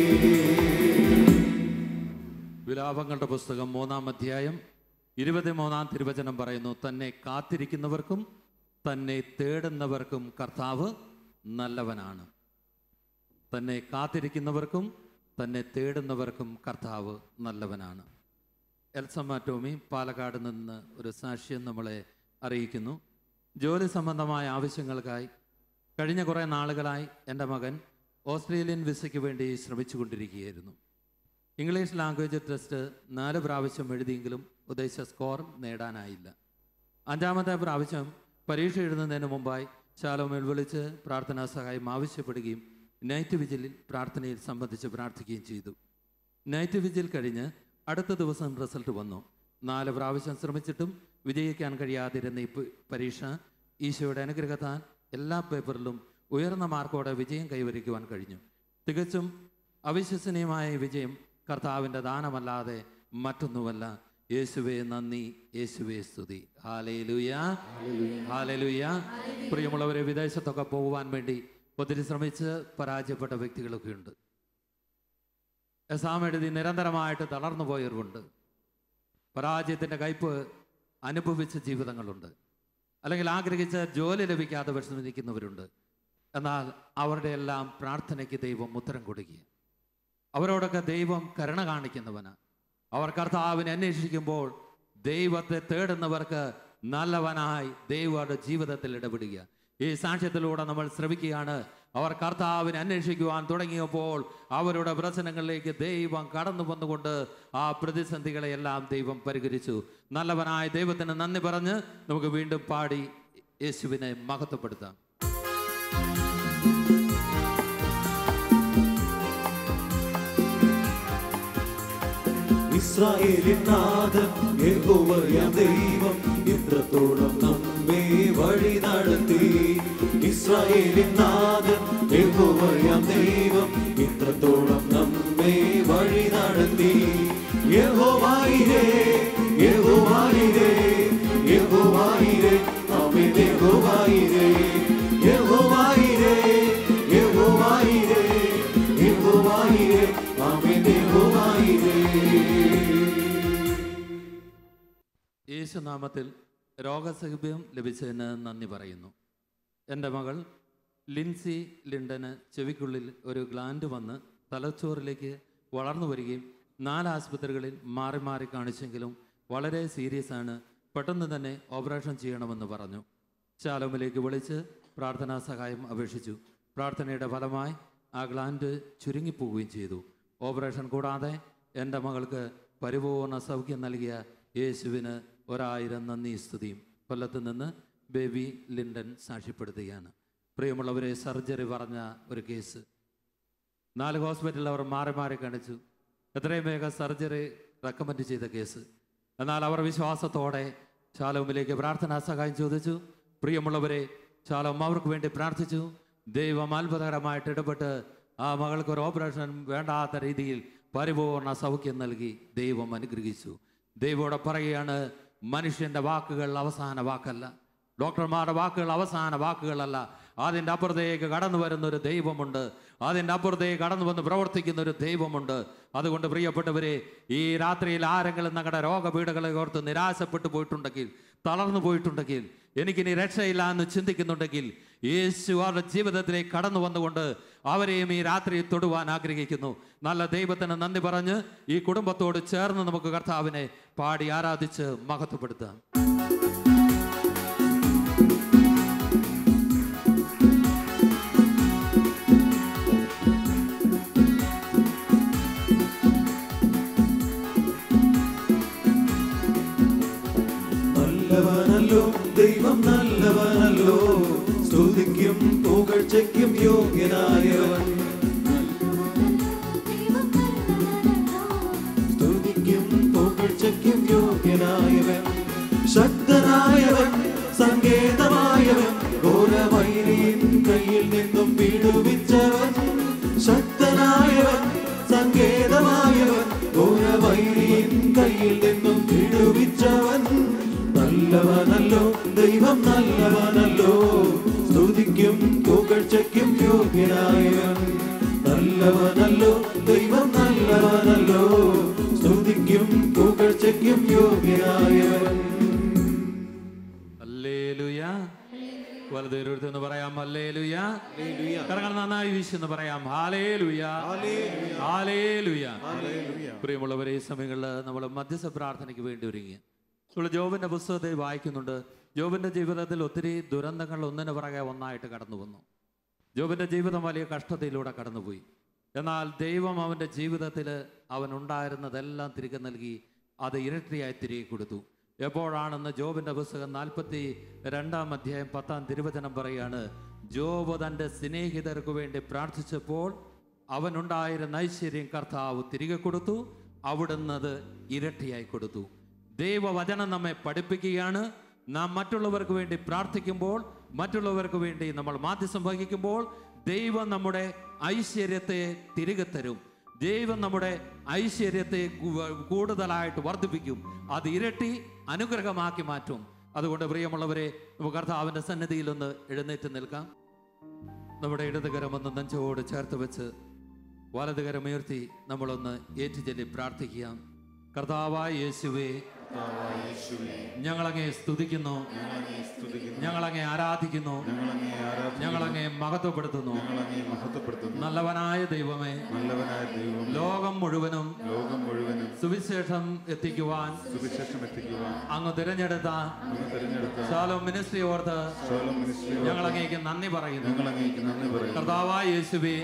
വിലാപങ്ങളുടെ പുസ്തകം മൂന്നാം അധ്യായം ഇരുപത്തിമൂന്നാം തിരുവചനം പറയുന്നു, തന്നെ കാത്തിരിക്കുന്നവർക്കും തന്നെ തേടുന്നവർക്കും കർത്താവ് നല്ലവനാണ്. തന്നെ കാത്തിരിക്കുന്നവർക്കും തന്നെ തേടുന്നവർക്കും കർത്താവ് നല്ലവനാണ്. എൽസമ്മ ടോമി പാലക്കാട് നിന്ന് ഒരു സാക്ഷ്യം നമ്മളെ അറിയിക്കുന്നു. ജോലി സംബന്ധമായ ആവശ്യങ്ങൾക്കായി കഴിഞ്ഞ കുറേ നാളുകളായി എൻ്റെ മകൻ ഓസ്ട്രേലിയൻ വിസയ്ക്ക് വേണ്ടി ശ്രമിച്ചു കൊണ്ടിരിക്കുകയായിരുന്നു. ഇംഗ്ലീഷ് ലാംഗ്വേജ് ടെസ്റ്റ് നാല് പ്രാവശ്യം എഴുതിയെങ്കിലും ഉദ്ദേശിച്ച സ്കോർ നേടാനായില്ല. അഞ്ചാമത്തെ പ്രാവശ്യം പരീക്ഷ എഴുതുന്നതിന് മുമ്പായി ശാലോമിൽ വിളിച്ച് പ്രാർത്ഥനാ സഹായം ആവശ്യപ്പെടുകയും നൈറ്റ് വിജിലിൽ പ്രാർത്ഥനയിൽ സംബന്ധിച്ച് പ്രാർത്ഥിക്കുകയും ചെയ്തു. നൈറ്റ് വിജിൽ കഴിഞ്ഞ് അടുത്ത ദിവസം റിസൾട്ട് വന്നു. നാല് പ്രാവശ്യം ശ്രമിച്ചിട്ടും വിജയിക്കാൻ കഴിയാതിരുന്ന ഈ പരീക്ഷ ഈശോയുടെ അനുഗ്രഹത്താൽ എല്ലാ പേപ്പറിലും ഉയർന്ന മാർക്കോടെ വിജയം കൈവരിക്കുവാൻ കഴിഞ്ഞു. തികച്ചും അവിശ്വസനീയമായ വിജയം കർത്താവിൻ്റെ ദാനമല്ലാതെ മറ്റൊന്നുമല്ല. യേശുവേ നന്ദി, യേശുവേ സ്തുതി. ഹല്ലേലൂയ, ഹല്ലേലൂയ. പ്രിയമുള്ളവരെ, വിദേശത്തൊക്കെ പോകുവാൻ വേണ്ടി ഒത്തിരി ശ്രമിച്ച് പരാജയപ്പെട്ട വ്യക്തികളൊക്കെ ഉണ്ട്. എക്സാം എഴുതി നിരന്തരമായിട്ട് തളർന്നു പോയവരുണ്ട്. പരാജയത്തിൻ്റെ കയ്പ് അനുഭവിച്ച ജീവിതങ്ങളുണ്ട്. അല്ലെങ്കിൽ ആഗ്രഹിച്ച ജോലി ലഭിക്കാതെ വിഷമിക്കുന്നവരുണ്ട്. എന്നാൽ അവരുടെ എല്ലാം പ്രാർത്ഥനയ്ക്ക് ദൈവം ഉത്തരം കൊടുക്കുക. അവരോടൊക്കെ ദൈവം കരുണ കാണിക്കുന്നവനാണ്. അവർ കർത്താവിനെ അന്വേഷിക്കുമ്പോൾ ദൈവത്തെ തേടുന്നവർക്ക് നല്ലവനായി ദൈവയുടെ ജീവിതത്തിൽ ഇടപെടുക. ഈ സാക്ഷ്യത്തിലൂടെ നമ്മൾ ശ്രമിക്കുകയാണ്. അവർ കർത്താവിനെ അന്വേഷിക്കുവാൻ തുടങ്ങിയപ്പോൾ അവരുടെ പ്രശ്നങ്ങളിലേക്ക് ദൈവം കടന്നു വന്നുകൊണ്ട് ആ പ്രതിസന്ധികളെയെല്ലാം ദൈവം പരിഹരിച്ചു. നല്ലവനായ ദൈവത്തിന് നന്ദി പറഞ്ഞ് നമുക്ക് വീണ്ടും പാടി യേശുവിനെ മഹത്വപ്പെടുത്താം. ഇസ്രായേലിൻ നാഥൻ യഹോവയാം ദൈവം ഇത്രത്തോളം നമ്മെ വഴി നടത്തി. ഇസ്രായേലിൻ നാഥൻ യഹോവയാം ദൈവം ഇത്രത്തോളം നമ്മെ വഴി നടത്തി. യഹോവയിരേ യഹോവയിരേ യഹോവയിരേ ആമേൻ. യഹോവയിരേ യഹോവയിരേ യഹോവയിരേ യഹോവയിരേ ആമേൻ. യഹോവയിരേ. യേശുനാമത്തിൽ രോഗസൗഖ്യം ലഭിച്ചതിന് നന്ദി പറയുന്നു. എൻ്റെ മകൾ ലിൻസി ലിണ്ടന് ചെവിക്കുള്ളിൽ ഒരു ഗ്ലാൻഡ് വന്ന് തലച്ചോറിലേക്ക് വളർന്നു വരികയും നാല് ആശുപത്രികളിൽ മാറി മാറി കാണിച്ചെങ്കിലും വളരെ സീരിയസ് ആണ്, പെട്ടെന്ന് തന്നെ ഓപ്പറേഷൻ ചെയ്യണമെന്ന് പറഞ്ഞു. ശാലോമിലേക്ക് വിളിച്ച് പ്രാർത്ഥനാ സഹായം അപേക്ഷിച്ചു. പ്രാർത്ഥനയുടെ ഫലമായി ആ ഗ്ലാൻഡ് ചുരുങ്ങിപ്പോവുകയും ചെയ്തു. ഓപ്പറേഷൻ കൂടാതെ എൻ്റെ മകൾക്ക് പരിപൂർണ സൗഖ്യം നൽകിയ യേശുവിന് ഒരായിരം നന്ദി സ്തുതിയും. കൊല്ലത്ത് നിന്ന് ബേബി ലിൻഡൻ സാക്ഷ്യപ്പെടുത്തുകയാണ്. പ്രിയമുള്ളവരെ, സർജറി പറഞ്ഞ ഒരു കേസ്. നാല് ഹോസ്പിറ്റലിൽ അവർ മാറി മാറി കാണിച്ചു. എത്രയും വേഗം സർജറി റെക്കമെൻഡ് ചെയ്ത കേസ്. എന്നാൽ അവർ വിശ്വാസത്തോടെ ശാലോമിലേക്ക് പ്രാർത്ഥനാ സഹായം ചോദിച്ചു. പ്രിയമുള്ളവരെ, ശാലോം അവർക്ക് വേണ്ടി പ്രാർത്ഥിച്ചു. ദൈവം അത്ഭുതകരമായിട്ട് ഇടപെട്ട് ആ മകൾക്ക് ഒരു ഓപ്പറേഷൻ വേണ്ടാത്ത രീതിയിൽ പരിപൂർണ സൗഖ്യം നൽകി ദൈവം അനുഗ്രഹിച്ചു. ദൈവോടെ പറയുകയാണ്, മനുഷ്യൻ്റെ വാക്കുകൾ അവസാന വാക്കല്ല, ഡോക്ടർമാരുടെ വാക്കുകൾ അവസാന വാക്കുകളല്ല. അതിൻ്റെ അപ്പുറത്തേക്ക് കടന്നു വരുന്നൊരു ദൈവമുണ്ട്. അതിൻ്റെ അപ്പുറത്തേക്ക് കടന്നു വന്ന് പ്രവർത്തിക്കുന്ന ഒരു ദൈവമുണ്ട്. അതുകൊണ്ട് പ്രിയപ്പെട്ടവരെ, ഈ രാത്രിയിൽ ആരെങ്കിലും ഞങ്ങളുടെ രോഗപീഠകളെ ഓർത്ത് നിരാശപ്പെട്ടു പോയിട്ടുണ്ടെങ്കിൽ, തളർന്നു പോയിട്ടുണ്ടെങ്കിൽ, എനിക്കിനി രക്ഷയില്ല എന്ന് ചിന്തിക്കുന്നുണ്ടെങ്കിൽ, യേശു അവരുടെ ജീവിതത്തിലേക്ക് കടന്നു വന്നുകൊണ്ട് അവരെയും ഈ രാത്രി തൊടുവാൻ ആഗ്രഹിക്കുന്നു. നല്ല ദൈവത്തിന് നന്ദി പറഞ്ഞ് ഈ കുടുംബത്തോട് ചേർന്ന് നമുക്ക് കർത്താവിനെ പാടി ആരാധിച്ച് മഹത്വപ്പെടുത്താം. നല്ലവനല്ലോ ദൈവം, നല്ലവനല്ലോ, സ്തുതിക്കും പുകഴ്ചയ്ക്കും യോഗ്യനായവൻ. സ്തുതിക്കും പുകഴ്ചയ്ക്കും യോഗ്യനായവൻ. ശക്തനായവൻ, സങ്കേതമായവൻ, ഘോരവൈരിൻ കയ്യിൽ നിന്നും വിടുവിച്ചവൻ. ശക്തനായവൻ, സങ്കേതമായവൻ, ഘോരവൈരിൻ കയ്യിൽ നിന്നും വിടുവിച്ചവൻ. നല്ലവനല്ലോ ദൈവം, നല്ലവനല്ലോ, സ്തുതിക്കും പുകഴ്ചയ്ക്കും യോഗ്യനായവൻ. നല്ലവനല്ലോ ദൈവം, നല്ലവനല്ലോ, സ്തുതിക്കും പുകഴ്ചയ്ക്കും യോഗ്യനായവൻ. ഹല്ലേലൂയ. വലതുരുന്ന് പറയാം ഹല്ലേലൂയ. കരങ്ങൾ നന്നായി വീശെന്ന് പറയാം ഹല്ലേലൂയ, ഹല്ലേലൂയ. പ്രിയമുള്ളവരെ, ഈ സമയങ്ങളിൽ നമ്മൾ മധ്യസ്ഥ പ്രാർത്ഥനയ്ക്ക് വേണ്ടി ഒരുങ്ങി. നമ്മൾ ജോബിൻ്റെ പുസ്തകത്തിൽ വായിക്കുന്നുണ്ട്. ജോബിൻ്റെ ജീവിതത്തിൽ ഒത്തിരി ദുരന്തങ്ങൾ ഒന്നിനു പുറകെ ഒന്നായിട്ട് കടന്നു വന്നു. ജോബിൻ്റെ ജീവിതം വലിയ കഷ്ടതയിലൂടെ കടന്നുപോയി. എന്നാൽ ദൈവം അവൻ്റെ ജീവിതത്തിൽ അവനുണ്ടായിരുന്നതെല്ലാം തിരികെ നൽകി, അത് ഇരട്ടിയായി തിരികെ കൊടുത്തു. എപ്പോഴാണെന്ന് ജോബിൻ്റെ പുസ്തകം നാൽപ്പത്തി രണ്ടാം അധ്യായം പത്താം തിരുവചനം പറയാണ്, ജോബ് തൻ്റെ സ്നേഹിതർക്ക് വേണ്ടി പ്രാർത്ഥിച്ചപ്പോൾ അവനുണ്ടായിരുന്ന ഐശ്വര്യം കർത്താവ് തിരികെ കൊടുത്തു. അവിടുന്ന് അത് ഇരട്ടിയായി കൊടുത്തു. ദൈവവചനം നമ്മെ പഠിപ്പിക്കുകയാണ്, നാം മറ്റുള്ളവർക്ക് വേണ്ടി പ്രാർത്ഥിക്കുമ്പോൾ, മറ്റുള്ളവർക്ക് വേണ്ടി നമ്മൾ മാധ്യസ്ഥം വഹിക്കുമ്പോൾ ദൈവം നമ്മുടെ ഐശ്വര്യത്തെ തിരികെ തരും. ദൈവം നമ്മുടെ ഐശ്വര്യത്തെ കൂടുതലായിട്ട് വർദ്ധിപ്പിക്കും. അത് ഇരട്ടി അനുഗ്രഹമാക്കി മാറ്റും. അതുകൊണ്ട് പ്രിയമുള്ളവരെ, നമുക്ക് കർത്താവിൻ്റെ സന്നിധിയിൽ ഒന്ന് എഴുന്നേറ്റ് നിൽക്കാം. നമ്മുടെ ഇടതുകരം ഒന്ന് നെഞ്ചോട് ചേർത്ത് വെച്ച് വലതുകരമുയർത്തി നമ്മളൊന്ന് ഏറ്റുചൊല്ലി പ്രാർത്ഥിക്കാം. കർത്താവായ യേശുവേ, ഞങ്ങളങ്ങേ സ്തുതിക്കുന്നു, ഞങ്ങളങ്ങേ ആരാധിക്കുന്നു, ഞങ്ങളങ്ങേ മഹത്വപ്പെടുത്തുന്നു. നല്ലവനായ ദൈവമേ, ലോകം മുഴുവനും സുവിശേഷം എത്തിക്കുവാൻ അങ്ങ് തിരഞ്ഞെടുത്ത ശാലോം മിനിസ്ട്രി ഓർത്ത് ഞങ്ങളങ്ങേക്ക് നന്ദി പറയുന്നു. കർത്താവായ യേശുവേ,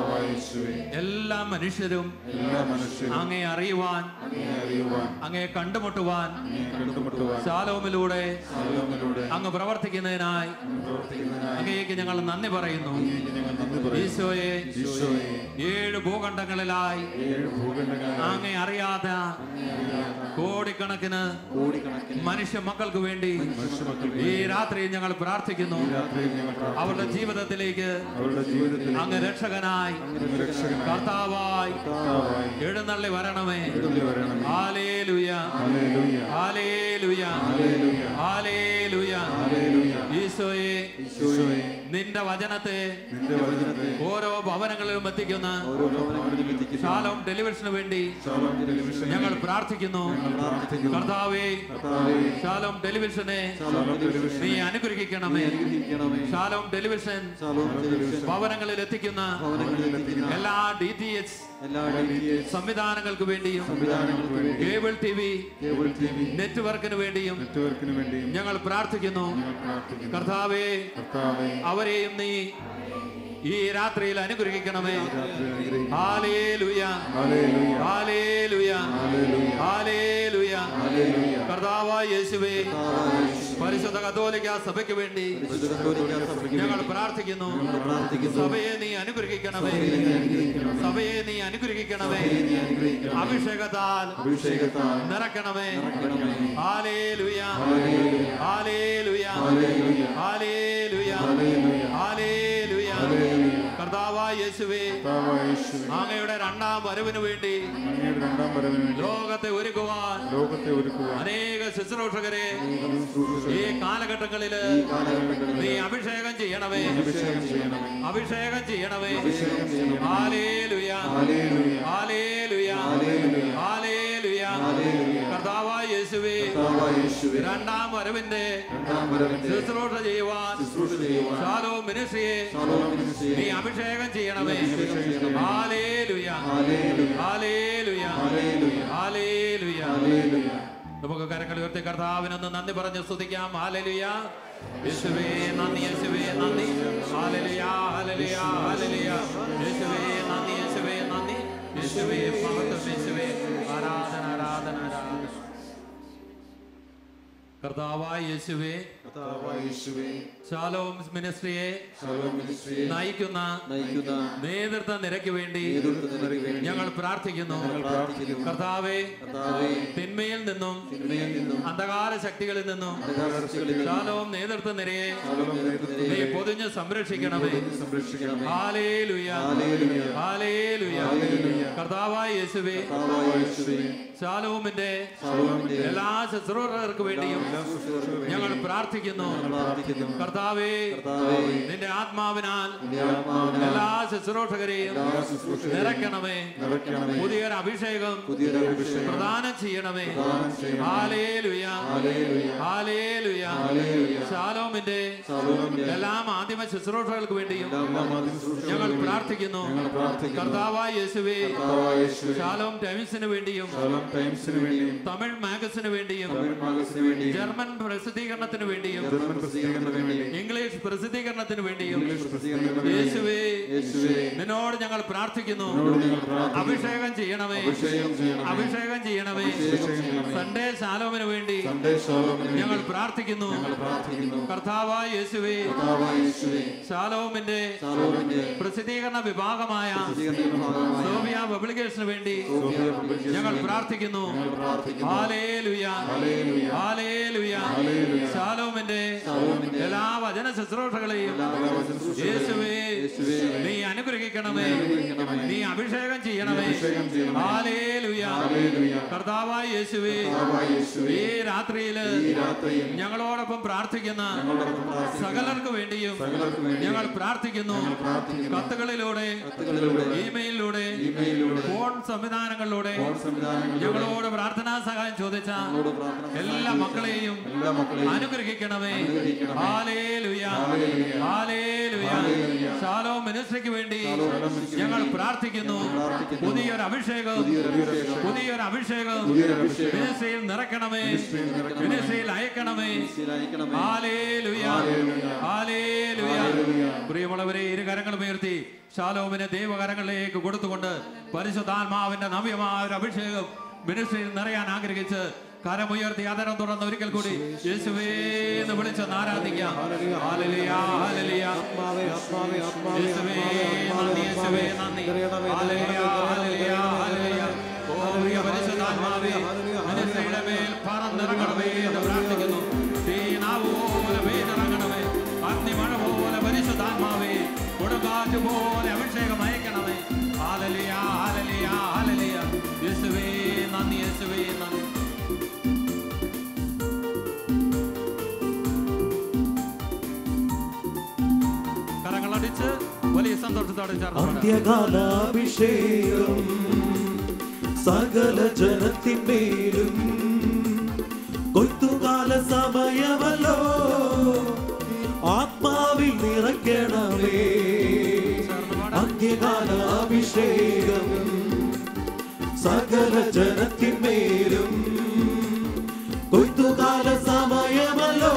എല്ലാ മനുഷ്യരും അങ്ങേ അറിയുവാൻ, അങ്ങേ കണ്ടുമുട്ടുവാൻ ശാലോമിലൂടെ അങ്ങ് പ്രവർത്തിക്കുന്നതിനായി അങ്ങേക്ക് ഞങ്ങൾ നന്ദി പറയുന്നു. ഈശോയെ, ഏഴ് ഭൂഖണ്ഡങ്ങളിലായി അങ്ങേ അറിയാത്ത കോടിക്കണക്കിന് മനുഷ്യ മക്കൾക്ക് വേണ്ടി ഈ രാത്രി ഞങ്ങൾ പ്രാർത്ഥിക്കുന്നു. അവരുടെ ജീവിതത്തിലേക്ക് അങ്ങ് രക്ഷകനായി, കർത്താവായി എഴുന്നള്ളി വരണമേ. ഹല്ലേലൂയ, ഹല്ലേലൂയ, ഹല്ലേലൂയ. ഈശോയെ, നിന്റെ വചനത്തെ ഓരോ ഭവനങ്ങളിലും എത്തിക്കുന്ന ശാലോം ടെലിവിഷന് വേണ്ടി ഞങ്ങൾ പ്രാർത്ഥിക്കുന്നു. കർത്താവേ, ശാലോം ടെലിവിഷനെ നീ അനുഗ്രഹിക്കണമേ. ശാലോം ടെലിവിഷൻ ഭവനങ്ങളിൽ എത്തിക്കുന്ന എല്ലാ ഡി ടി എച്ച് സംവിധാനങ്ങൾക്ക് വേണ്ടിയും കേബിൾ ടി വി നെറ്റ്വർക്കിന് വേണ്ടിയും ഞങ്ങൾ പ്രാർത്ഥിക്കുന്നു. കർത്താവേ, അവരെയും നീ ഈ രാത്രിയിൽ അനുഗ്രഹിക്കണമേ. ഹല്ലേലൂയ, ഹല്ലേലൂയ, ഹല്ലേലൂയ. കർത്താവായ യേശുവേ, പരിശുദ്ധ കത്തോലിക്ക സഭയ്ക്ക് വേണ്ടി ഞങ്ങൾ പ്രാർത്ഥിക്കുന്നു. സഭയെ നീ അനുഗ്രഹിക്കണമേ, സഭയെ നീ അനുഗ്രഹിക്കണമേ. അഭിഷേകത്താൽ നിറയ്ക്കണമേ. ഹല്ലേലൂയ, ഹല്ലേലൂയ, ഹല്ലേലൂയ, ഹല്ലേലൂയ. കർത്താവായ യേശുവേ, അങ്ങയുടെ രണ്ടാം വരവിന് വേണ്ടി ലോകത്തെ ഒരുക്കുവാൻ അനേക ശുശ്രൂഷകരെ ഈ കാലഘട്ടങ്ങളില് നീ അഭിഷേകം ചെയ്യണമേ, അഭിഷേകം ചെയ്യണമേ. ഹല്ലേലൂയ, ഹല്ലേലൂയ, ഹല്ലേലൂയ. കർത്താവായ യേശുവേ, രണ്ടാം വരവിന്റെ ശുശ്രൂഷ ചെയ്യുവാൻ ശാലോം മിനിസ്ട്രിയെ നീ അഭിഷേകം ചെയ്യണമേ. ഹല്ലേലൂയ, ഹല്ലേലൂയ, ഹല്ലേലൂയ. നമുക്ക് കരങ്ങൾ ഉയർത്തി കർത്താവിനൊന്ന് നന്ദി പറഞ്ഞ് സ്തുതിക്കാം. ഹല്ലേലൂയ. യേശുവേ നന്ദി, യേശുവേ നന്ദി. ഹല്ലേലൂയ, ഹല്ലേലൂയ, ഹല്ലേലൂയ. യേശുവേ നന്ദി, യേശുവേ നന്ദി. യേശുവേ മഹത്വം, യേശുവേ ആരാധന, ആരാധന, ആരാധന. കർത്താവായ യേശുവേ, ശാലോം മിനിസ്ട്രിയെ നയിക്കുന്ന നേതൃത്വ നിരക്ക് വേണ്ടി ഞങ്ങൾ പ്രാർത്ഥിക്കുന്നു. കർത്താവേ, തിന്മയിൽ നിന്നും അന്ധകാര ശക്തികളിൽ നിന്നും ശാലോം നേതൃത്വ നിരയെ നീ പൊതിഞ്ഞ് സംരക്ഷിക്കണമേ. ഹല്ലേലൂയ, ഹല്ലേലൂയ. കർത്താവായ യേശുവേ, ശാലോമിന്റെ എല്ലാ ശുശ്രൂഷകർക്ക് വേണ്ടിയും ഞങ്ങൾ പ്രാർത്ഥിക്കുന്നു. കർത്താവേ, നിന്റെ ആത്മാവിനാൽ എല്ലാ ശുശ്രൂഷകരെയും നിറയ്ക്കണമേ. പുതിയൊരു അഭിഷേകം പ്രദാനം ചെയ്യണമേ. ഹല്ലേലൂയ, ഹല്ലേലൂയ. ശാലോമിന്റെ എല്ലാ മാധ്യമ ശുശ്രൂഷകൾക്ക് വേണ്ടിയും ഞങ്ങൾ പ്രാർത്ഥിക്കുന്നു. കർത്താവായ യേശുവേ, ശാലോം ടൈംസിന് വേണ്ടിയും തമിഴ് മാഗസിന് വേണ്ടിയും ജർമ്മൻ പ്രസിദ്ധീകരണത്തിന് വേണ്ടിയും ഇംഗ്ലീഷ് പ്രസിദ്ധീകരണത്തിന് വേണ്ടിയും യേശുവേ, നിന്നോട് ഞങ്ങൾ പ്രാർത്ഥിക്കുന്നു. അഭിഷേകം ചെയ്യണമേ, അഭിഷേകം ചെയ്യണമേ. സൺഡേ ശാലോമിന് വേണ്ടി ഞങ്ങൾ പ്രാർത്ഥിക്കുന്നു. കർത്താവായ യേശുവേ, ശാലോമിന്റെ പ്രസിദ്ധീകരണ വിഭാഗമായ സോഫിയ പബ്ലിക്കേഷന് വേണ്ടി ഞങ്ങൾ പ്രാർത്ഥിക്കുന്നു. Hallelujah, hallelujah. ശാലോമിന്റെ എല്ലാ വചന ശുശ്രൂഷകളെയും യേശുവേ നീ അനുഗ്രഹിക്കണമേ, നീ അഭിഷേകം ചെയ്യണമേ. ഹല്ലേലൂയ. കർത്താവായ യേശുവേ, ഈ രാത്രിയില് ഞങ്ങളോടൊപ്പം പ്രാർത്ഥിക്കുന്ന സകലർക്ക് വേണ്ടിയും ഞങ്ങൾ പ്രാർത്ഥിക്കുന്നു. കത്തുകളിലൂടെ, ഇമെയിലിലൂടെ, ഫോൺ സംവിധാനങ്ങളിലൂടെ ഞങ്ങളോട് പ്രാർത്ഥനാ സഹായം ചോദിച്ച എല്ലാ മക്കളെയും അനുഗ്രഹിക്കണമേ. ഹല്ലേലൂയ, ഹല്ലേലൂയ. ശാലോം മിനിസ്ട്രിക്ക് വേണ്ടി ഞങ്ങൾ പ്രാർത്ഥിക്കുന്നു. പുതിയൊരു അഭിഷേകം, പുതിയൊരു അഭിഷേകം മിനിസ്ട്രിയിൽ നിറയ്ക്കണമേ, മിനിസ്ട്രിയിൽ അയക്കണമേ. ഹല്ലേലൂയ, ഹല്ലേലൂയ. പ്രിയമുള്ളവരെ, ഇരുകരങ്ങളും ഉയർത്തി ശാലോമിനെ ദൈവകരങ്ങളിലേക്ക് കൊടുത്തുകൊണ്ട് പരിശുദ്ധാത്മാവിന്റെ നവ്യമായ ഒരു അഭിഷേകം മിനിസ്ട്രിയിൽ നിറയാൻ ആഗ്രഹിച്ച് കരമുയർത്തി അതരം തുറന്ന് ഒരിക്കൽ കൂടി യേശുവേ എന്ന് വിളിച്ചൊന്ന് ആരാധിക്കാം. ഹല്ലേലൂയ, ഹല്ലേലൂയ. യേശുവേ നന്ദി, യേശുവേ നന്ദി. ഹല്ലേലൂയ, ഹല്ലേലൂയ, ഹല്ലേലൂയ. ഓ പ്രിയ പരിശുദ്ധാത്മാവേ, മിനിസ്ട്രിയുടെ മേൽ പറന്നിറങ്ങണമേ എന്ന് പ്രാർത്ഥിക്കുന്നു. തീനാവ് പോലെ പെയ്തിറങ്ങണമേ, അഗ്നിമഴ പോലെ പരിശുദ്ധാത്മാവേ, കൊടുങ്കാറ്റ് പോലെ അഭിഷേകം അയക്കണമേ. ഹല്ലേലൂയ, ഹല്ലേലൂയ, ഹല്ലേലൂയ. യേശുവേ നന്ദി, യേശുവേ നന്ദി. കരങ്ങളടിച്ച് വലിയ സന്തോഷത്തോടെ അന്ത്യകാലാഭിഷേകം സകല ജനത്തിന്മേലും കൊയ്ത്തുകാല സമയമല്ലോ, ആത്മാവിൽ നിറയ്ക്കണമേ. അന്ത്യകാലാഭിഷേകം സകല ജനത്തിന്മേലും കൊയ്ത്തുകാല സമയമല്ലോ,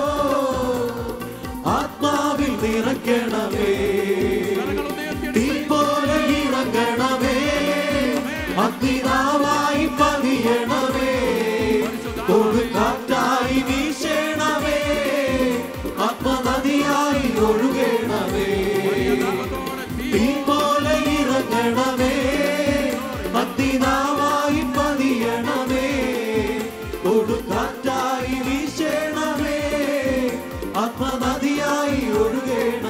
ആത്മാവിൽ നിറയ്ക്കണമേ. തീ പോലെ ഇറങ്ങണമേ, അഗ്നിനാവായി പതിയണമേ, കൊടുങ്കാറ്റായി വീശണമേ, ആത്മനദിയായി ഒഴുകണമേ. തീ പോലെ ഇറങ്ങണമേ, അഗ്നിനാവായി പതിയണമേ, കൊടുങ്കാറ്റായി വീശണമേ, ആത്മനദിയായി ഒഴുകണമേ.